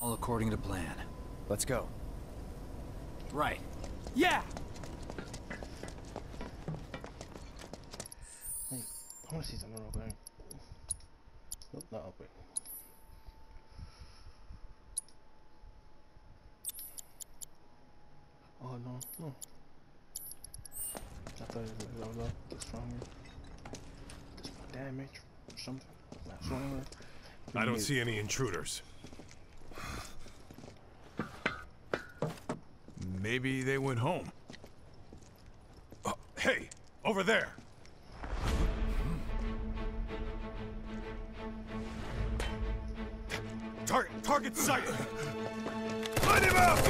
All according to plan. Let's go. Right. Yeah! Wait, I want to see something real quick. Nope, not open. Oh no, no. I thought it was leveled up, get stronger. Just more damage or something. Not stronger. I don't see any intruders. Maybe they went home. Oh, hey, over there. Target sighted. Find him out.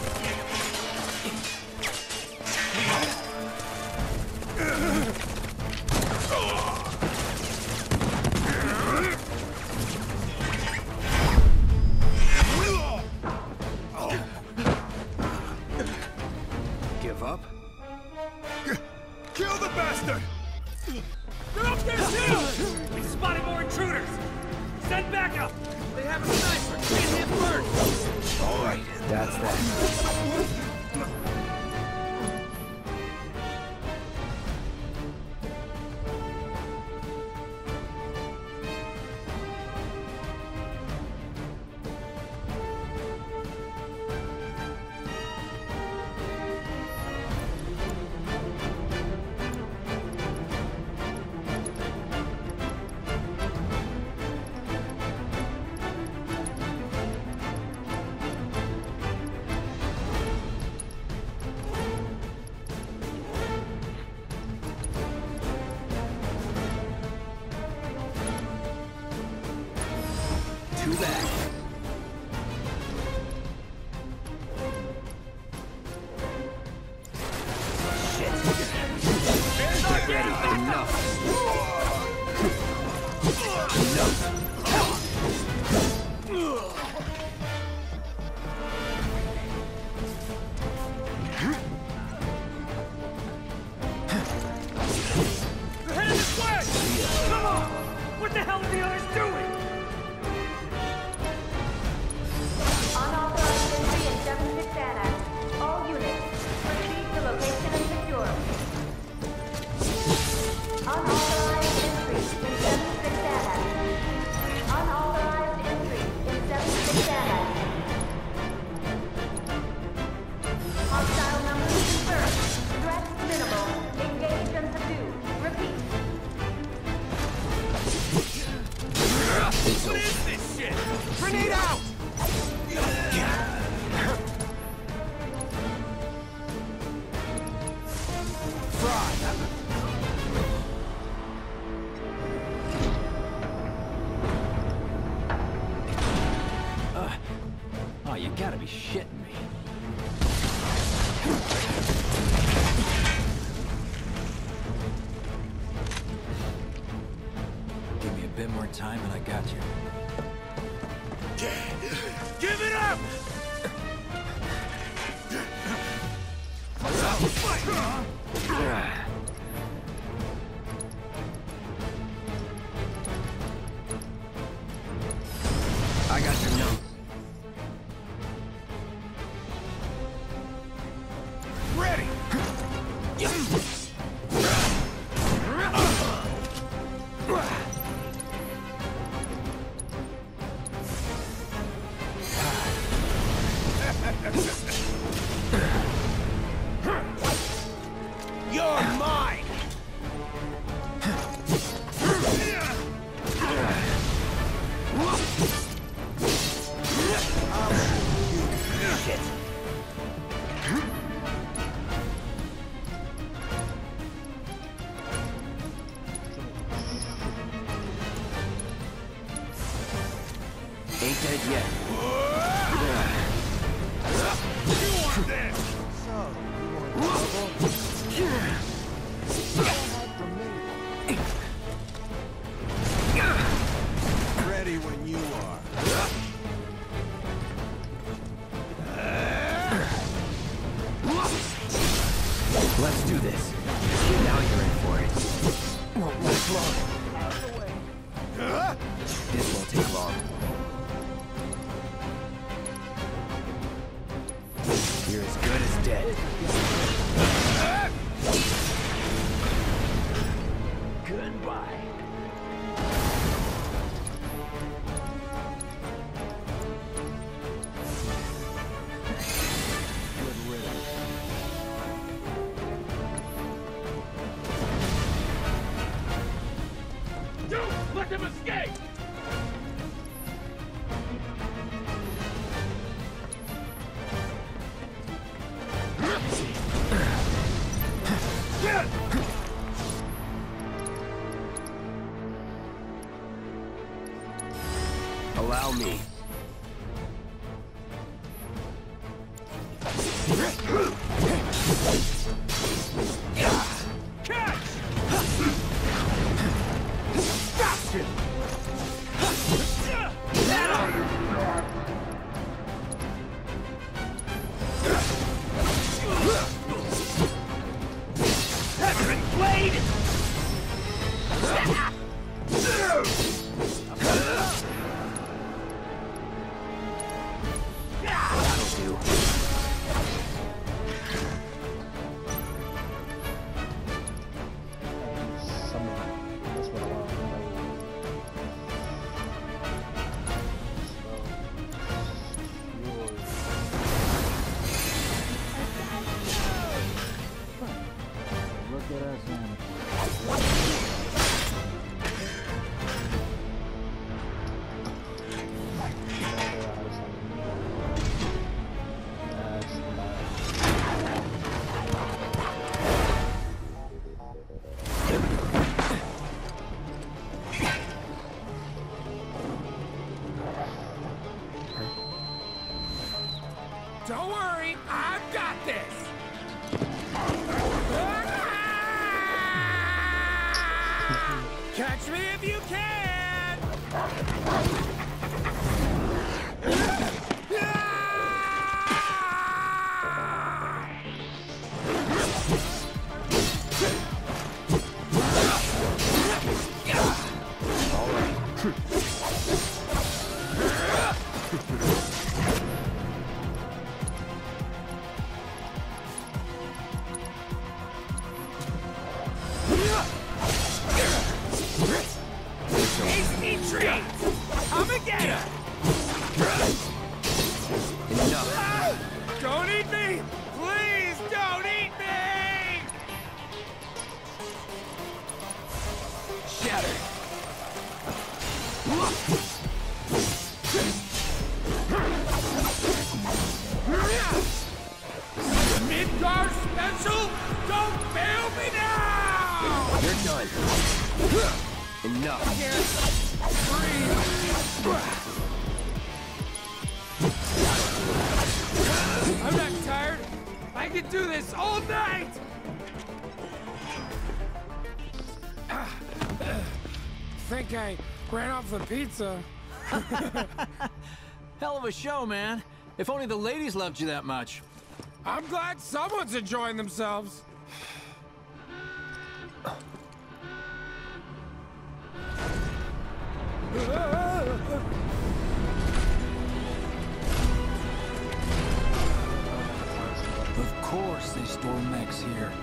Give up? Kill the bastard! They're up there too! We spotted more intruders! Send backup! They have a sniper! Get him first! Alright, that's that. Too bad. Shit. Get ready. Enough. Enough. They're headed this way! Come on! What the hell are the others doing? Unauthorized entry in 76 Annex. All units, proceed to location and secure. Unauthorized entry in 76 Annex. Unauthorized entry in 76 Annex. Hostile numbers confirmed. Threat minimal. Engage and subdue. Repeat. What is this shit? Grenade out! Oh, you gotta be shitting me. Give me a bit more time and I got you. Give it up! I got your note. Ready! You're mine! Shit. Ain't dead yet. You want this! Ready when you are. Let's do this. Now you're in for it. Won't last long. This won't take long. You're as good as dead. Goodbye. Don't let them escape! Allow me. Catch! Blade! That'll do. That's what I want to know. Look at us, man. Don't worry, I've got this! Catch me if you can! Tasty treat! Come again! Enough. Don't eat me! Please don't eat me! Shatter. Midgar special? Don't fail me now! You're done. Enough. I'm not tired. I can do this all night! Think I ran off the pizza. Hell of a show, man. If only the ladies loved you that much. I'm glad someone's enjoying themselves. Of course they store mechs here.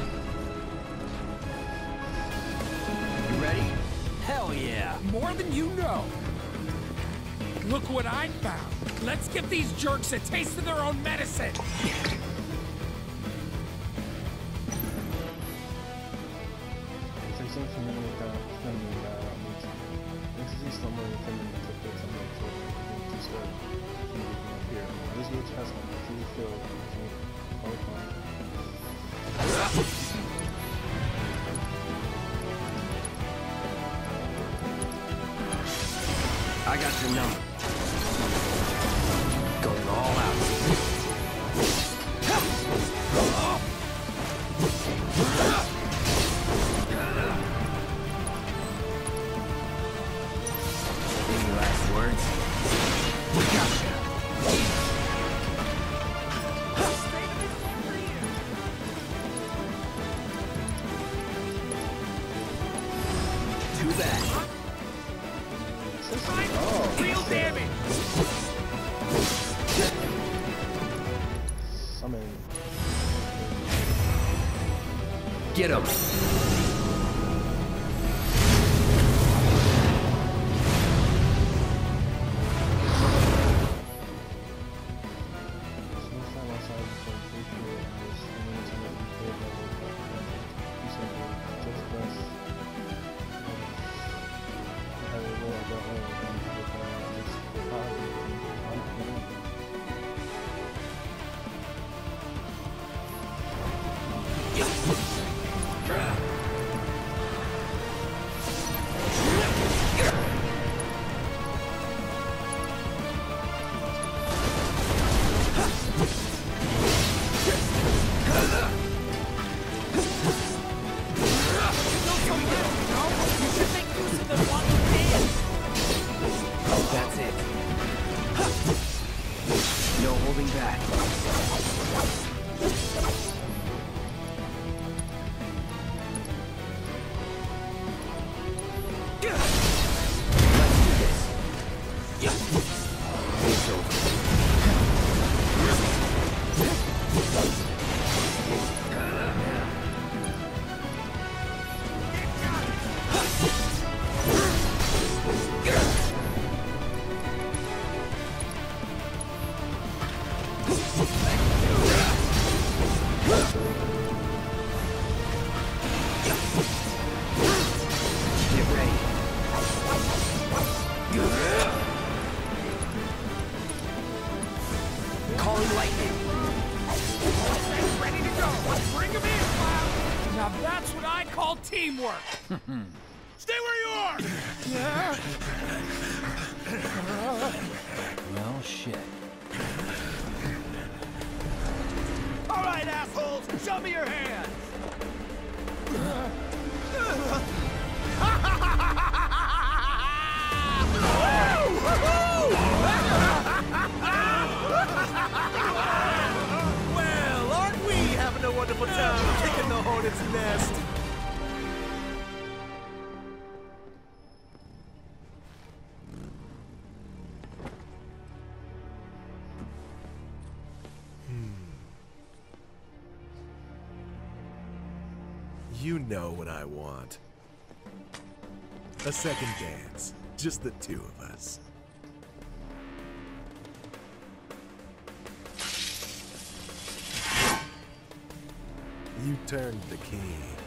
You ready? Hell yeah. More than you know. Look what I found. Let's give these jerks a taste of their own medicine. Sei familiar introduce someone familiar to put something to serve here. This which has completely filled I got your number. Going all out. Any last words? Gotcha. Too bad. Real damage! Get him! That's it. No holding back. It's over. Get ready. Calling lightning. Ready to go. Bring him in, Cloud. Now that's what I call teamwork. Stay where you are. Well, shit. All right, assholes, show me your hands. Well, aren't we having a wonderful time kicking the hornet's nest? You know what I want. A second dance. Just the two of us. You turned the key.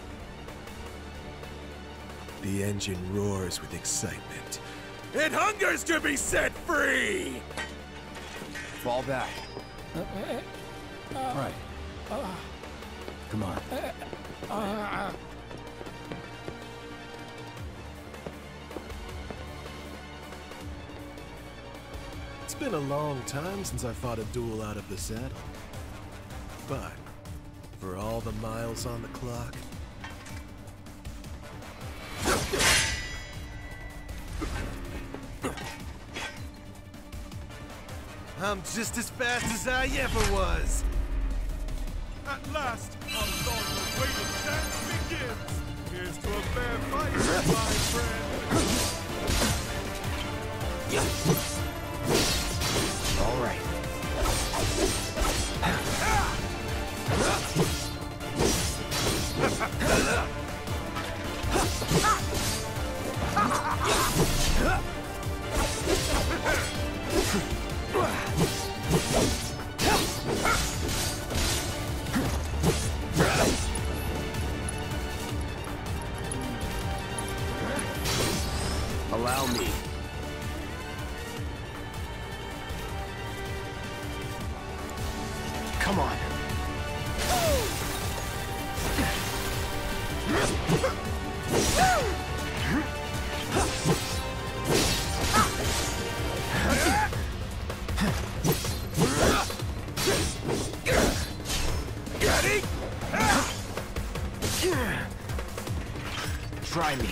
The engine roars with excitement. It hungers to be set free! Fall back. Right. Come on. It's been a long time since I fought a duel out of the saddle. But, for all the miles on the clock, I'm just as fast as I ever was! At last, our long-awaited dance begins. Here's to a fair fight, my friend. All right. Allow me. Come on. Ready? Try me.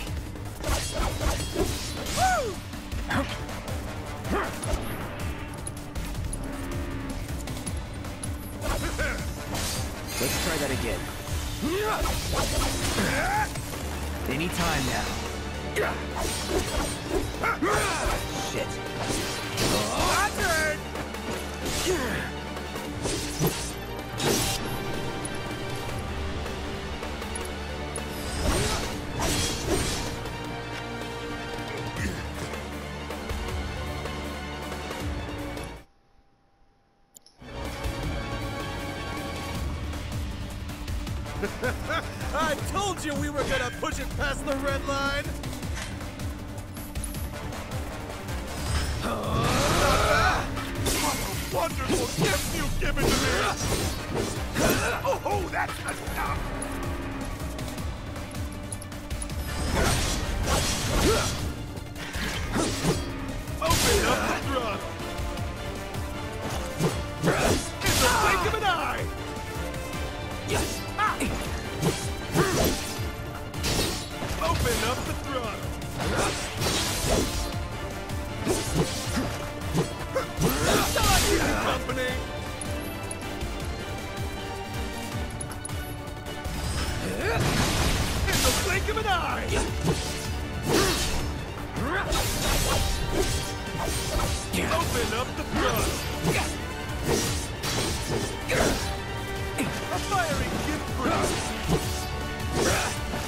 Let's try that again. Any time now. Shit. My turn! I told you we were gonna push it past the red line! What a wonderful gift you've given to me! Oh, that's enough! Open up the throttle! In the blink of an eye! Yes! Open up the throttle! Shall I keep you company? In the blink of an eye! Open up the throttle! A fiery gift for us!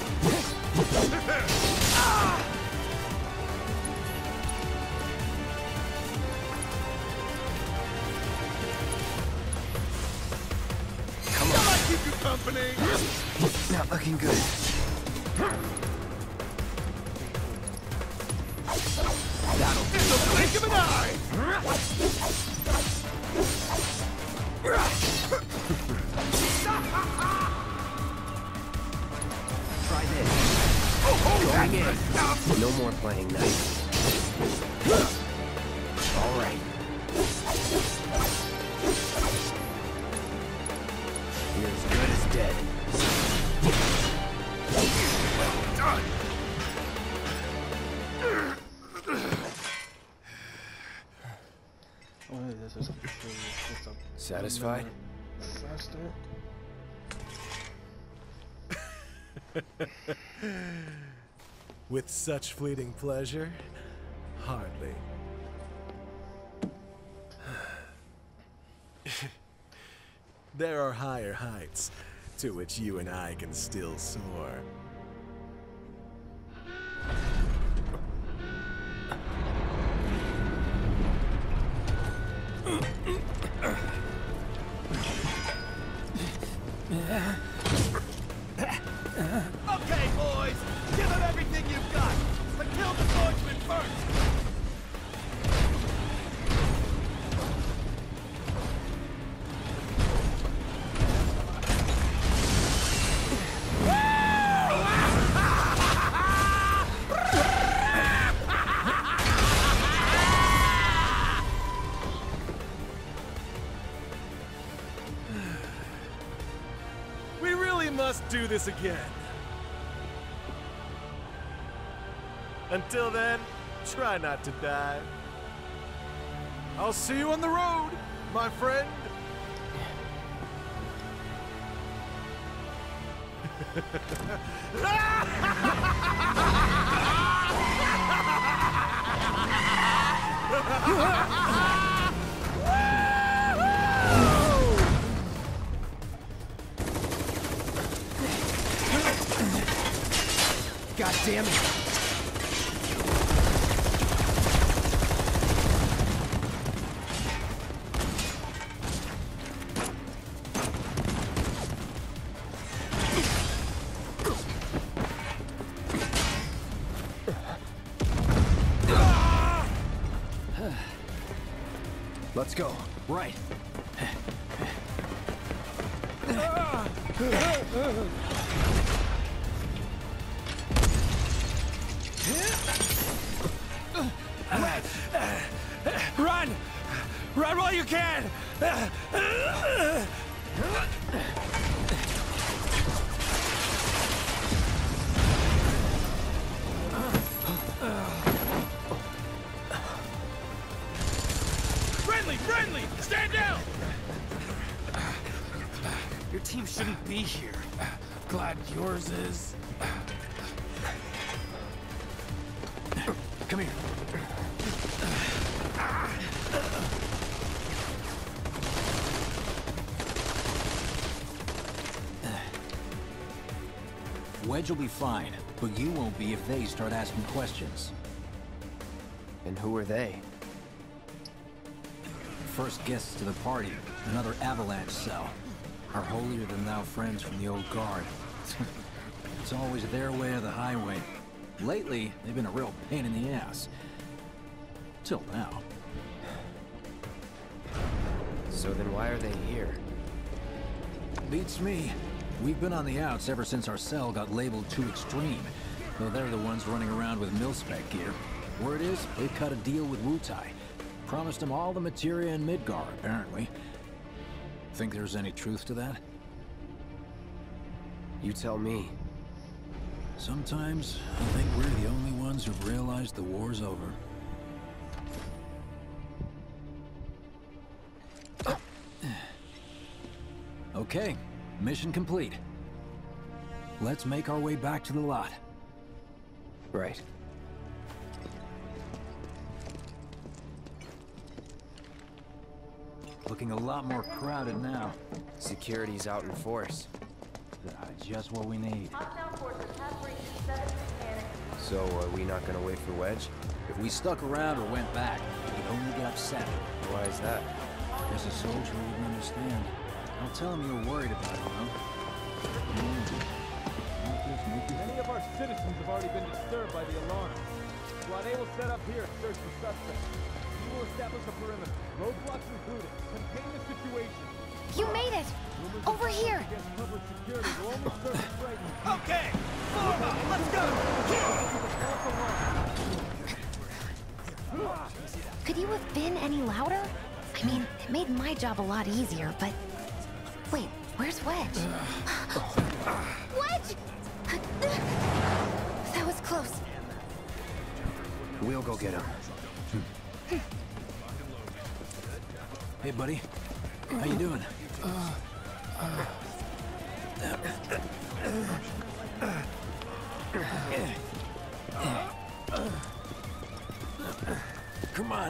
Shall I keep you company? Not looking good. That'll In the blink of an eye! try this. Oh, Going in. that's enough! No more playing nice. All right. You're as good as dead. Done! Oh, hey, this is what's up. Satisfied? Faster. With such fleeting pleasure? Hardly. There are higher heights to which you and I can still soar. Okay, boys! Give them everything you've got! But kill the swordsman first! We really must do this again. Until then, try not to die. I'll see you on the road, my friend. God damn it. Let's go. Right. Run! Run while you can! Friendly! Friendly! Stand down! Your team shouldn't be here. Glad yours is. Come here. Wedge will be fine, but you won't be if they start asking questions. And who are they? First guests to the party, another Avalanche cell. Our holier-than-thou friends from the old guard. It's always their way or the highway. Lately, they've been a real pain in the ass. Till now. So then why are they here? Beats me. We've been on the outs ever since our cell got labeled too extreme. Though they're the ones running around with mil-spec gear. Word is, they cut a deal with Wutai. Promised them all the materia in Midgar, apparently. Think there's any truth to that? You tell me. Sometimes, I think we're the only ones who've realized the war's over. Okay, mission complete. Let's make our way back to the lot. Right. Looking a lot more crowded now. Security's out in force. Just what we need. Hostile forces have breached 7 mechanics. So are we not gonna wait for Wedge? If we stuck around or went back, he'd only get upset. Why is that? As a soldier wouldn't understand. I'll tell him you're worried about him, huh? Many of our citizens have already been disturbed by the alarm. Squad A will set up here and search for suspects. We will establish a perimeter, roadblocks included. Contain the situation. You made it! Over here! Against covered security will only serve to frighten. Okay, form up, let's go! Could you have been any louder? I mean, it made my job a lot easier, but... Wait, where's Wedge? Wedge! That was close. We'll go get him. Hey, buddy. How you doing? Come on.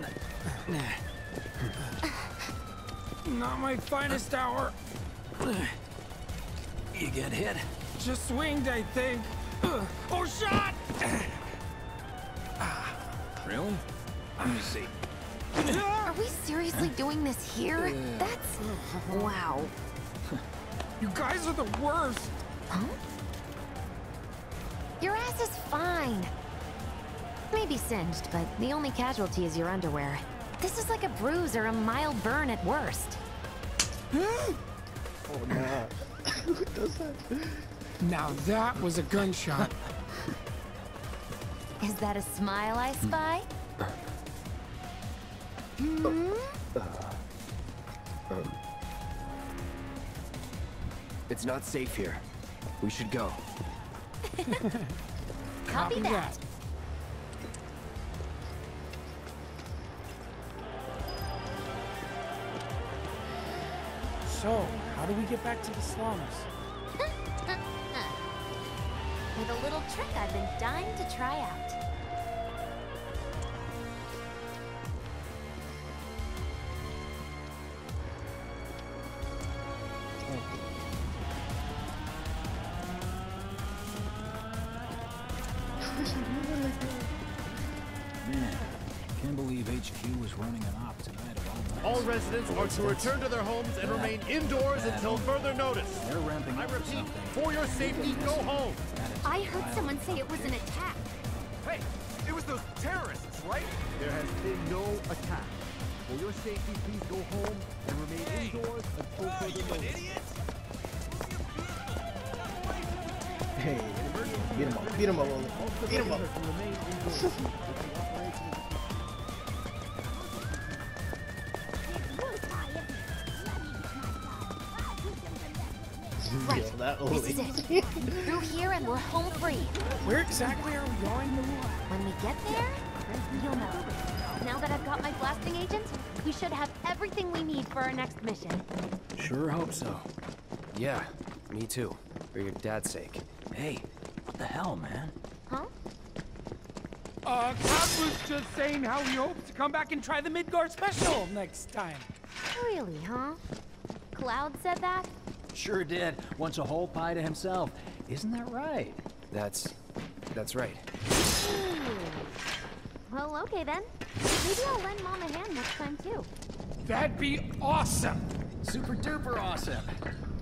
Not my finest hour. You get hit? Just swinged, I think. Oh, shot! Really? Let me see. Are we seriously doing this here? That's... wow. You guys are the worst. Huh? Your ass is fine. Maybe singed, but the only casualty is your underwear. This is like a bruise or a mild burn at worst. Oh, nah. Who does that? Now that was a gunshot. Is that a smile I spy? Hmm? It's not safe here. We should go. Copy that. So, how do we get back to the slums? With a little trick I've been dying to try out. Man, can't believe HQ was running an op tonight of all nights. All residents are to return to their homes and remain indoors until further notice. They're ramping I up for repeat, something. for your safety, go home. I heard someone say it was an attack. Hey, it was those terrorists, right? There has been no attack. For your safety, please go home and remain indoors until further notice. Hey, beat him up, beat him up, Oli. Beat him up. Right. Yo, that This Oli. is it. Through here and we're home free. Where exactly are we going? When we get there, you'll know. Now that I've got my blasting agent, we should have everything we need for our next mission. Sure hope so. Yeah, me too. For your dad's sake. Hey, what the hell, man? Huh? Cloud was just saying how he hopes to come back and try the Midgar special next time. Really, huh? Cloud said that? Sure did. Wants a whole pie to himself. Isn't that right? That's right. Well, okay then. Maybe I'll lend Mom a hand next time too. That'd be awesome. Super duper awesome.